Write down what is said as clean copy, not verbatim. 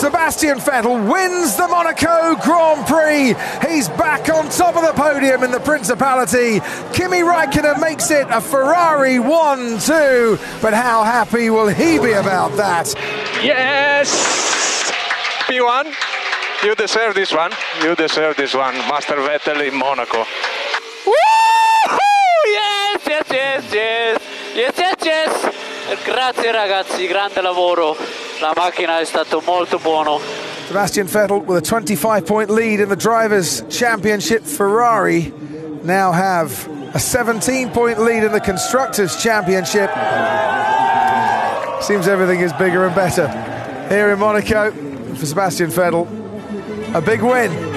Sebastian Vettel wins the Monaco Grand Prix. He's back on top of the podium in the Principality. Kimi Räikkönen makes it a Ferrari 1-2, but how happy will he be about that? Yes! P1, you deserve this one. You deserve this one, Master Vettel in Monaco. Yes, yes, yes, yes, yes, yes, yes. Grazie ragazzi, grande lavoro. La macchina è stato molto buono. Sebastian Vettel with a 25-point lead in the Drivers' Championship. Ferrari now have a 17-point lead in the Constructors' Championship. Seems everything is bigger and better here in Monaco. For Sebastian Vettel, a big win.